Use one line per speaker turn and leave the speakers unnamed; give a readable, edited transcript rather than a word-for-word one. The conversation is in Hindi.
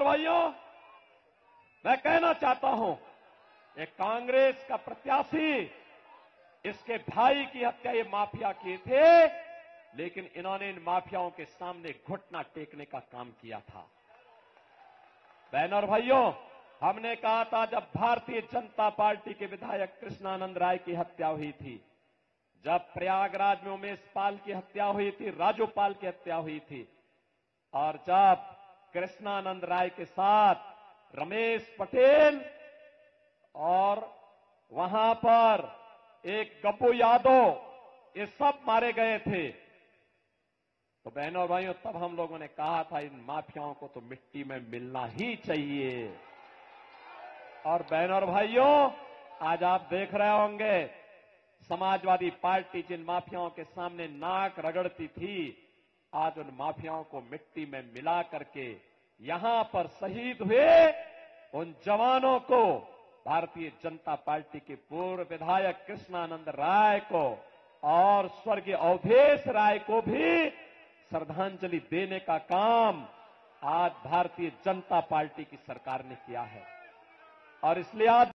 भाइयों, मैं कहना चाहता हूं, ये कांग्रेस का प्रत्याशी, इसके भाई की हत्या ये माफिया किए थे, लेकिन इन्होंने इन माफियाओं के सामने घुटना टेकने का काम किया था। बहन और भाइयों, हमने कहा था जब भारतीय जनता पार्टी के विधायक कृष्णानंद राय की हत्या हुई थी, जब प्रयागराज में उमेश पाल की हत्या हुई थी, राजू पाल की हत्या हुई थी, और जब कृष्णानंद राय के साथ रमेश पटेल और वहां पर एक गप्पू यादव, ये सब मारे गए थे, तो बहनों और भाइयों, तब हम लोगों ने कहा था इन माफियाओं को तो मिट्टी में मिलना ही चाहिए। और बहनों और भाइयों, आज आप देख रहे होंगे समाजवादी पार्टी जिन माफियाओं के सामने नाक रगड़ती थी, आज उन माफियाओं को मिट्टी में मिला करके यहां पर शहीद हुए उन जवानों को, भारतीय जनता पार्टी के पूर्व विधायक कृष्णानंद राय को और स्वर्गीय अवधेश राय को भी श्रद्धांजलि देने का काम आज भारतीय जनता पार्टी की सरकार ने किया है। और इसलिए आज